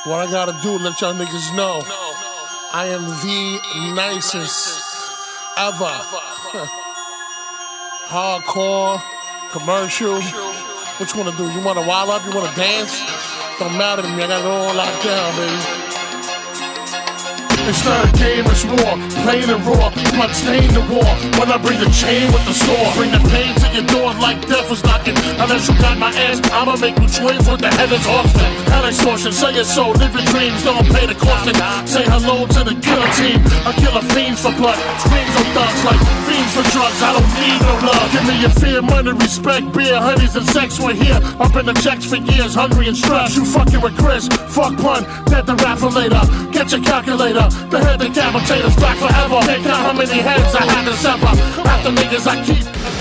What I gotta do to let y'all niggas know, I am the nicest ever. Hardcore, commercial. What you wanna do? You wanna wild up? You wanna dance? Don't matter to me, I got it all locked down, baby. It's not a game, it's war, plain and raw, blood stain the war. When I bring the chain with the sword, bring the pain to your door like death was knocking. Unless you got my ass, I'ma make you twins with the headless horseman. Hell extortion, say it so, live your dreams, don't pay the cost. Say hello to the guillotine, I kill a fiends for blood, screams of thugs like fiends for drugs. I don't need no love, give me your fear, money, respect, beer, honeys and sex. We're here, up in the checks for years, hungry and stressed. You fucking with Chris, fuck pun, dead the rapper later. Get your calculator. The head decapitator's back forever. Can't count how many heads I had to sever. After niggas I keep